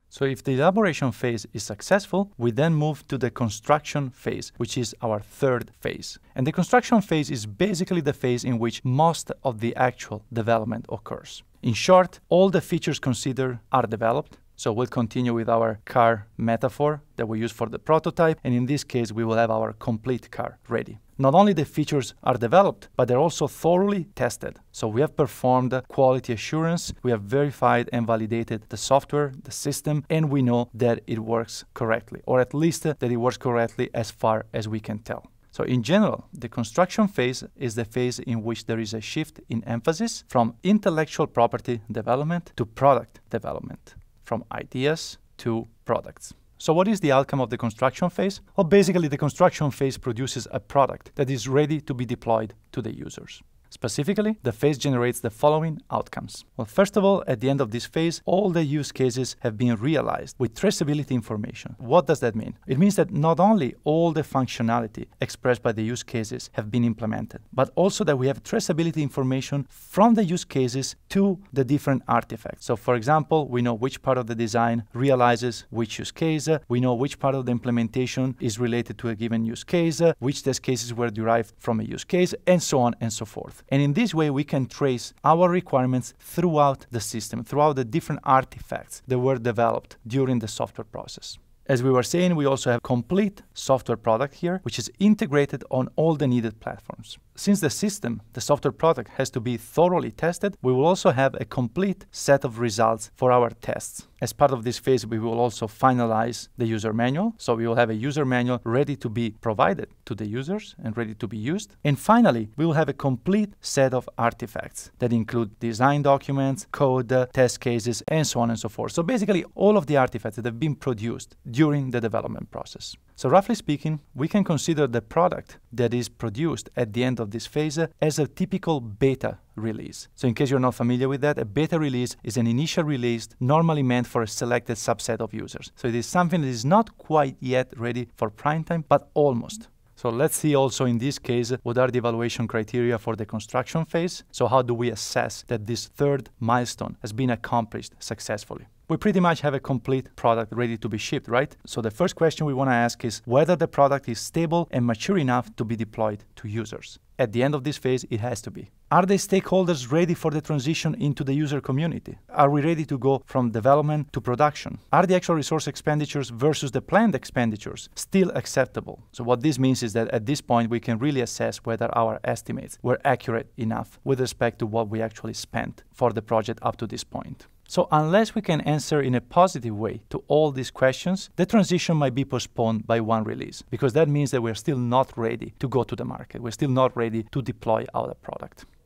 So if the elaboration phase is successful, we then move to the construction phase, which is our third phase. And the construction phase is basically the phase in which most of the actual development occurs. In short, all the features considered are developed. So we'll continue with our car metaphor that we use for the prototype, and in this case we will have our complete car ready. Not only the features are developed, but they're also thoroughly tested. So we have performed quality assurance, we have verified and validated the software, the system, and we know that it works correctly, or at least that it works correctly as far as we can tell. So in general, the construction phase is the phase in which there is a shift in emphasis from intellectual property development to product development, from ideas to products. So what is the outcome of the construction phase? Well, basically the construction phase produces a product that is ready to be deployed to the users. Specifically, the phase generates the following outcomes. Well, first of all, at the end of this phase, all the use cases have been realized with traceability information. What does that mean? It means that not only all the functionality expressed by the use cases have been implemented, but also that we have traceability information from the use cases to the different artifacts. So for example, we know which part of the design realizes which use case, we know which part of the implementation is related to a given use case, which test cases were derived from a use case, and so on and so forth. And in this way, we can trace our requirements throughout the system, throughout the different artifacts that were developed during the software process. As we were saying, we also have complete software product here, which is integrated on all the needed platforms. Since the system, the software product, has to be thoroughly tested, we will also have a complete set of results for our tests. As part of this phase, we will also finalize the user manual. So we will have a user manual ready to be provided to the users and ready to be used. And finally, we will have a complete set of artifacts that include design documents, code, test cases, and so on and so forth. So basically, all of the artifacts that have been produced during the development process. So roughly speaking, we can consider the product that is produced at the end of this phase as a typical beta release. So in case you're not familiar with that, a beta release is an initial release normally meant for a selected subset of users. So it is something that is not quite yet ready for prime time, but almost. So let's see also in this case what are the evaluation criteria for the construction phase. So how do we assess that this third milestone has been accomplished successfully? We pretty much have a complete product ready to be shipped, right? So the first question we want to ask is whether the product is stable and mature enough to be deployed to users. At the end of this phase, it has to be. Are the stakeholders ready for the transition into the user community? Are we ready to go from development to production? Are the actual resource expenditures versus the planned expenditures still acceptable? So what this means is that at this point, we can really assess whether our estimates were accurate enough with respect to what we actually spent for the project up to this point. So unless we can answer in a positive way to all these questions, the transition might be postponed by one release, because that means that we're still not ready to go to the market. We're still not ready to deploy our product.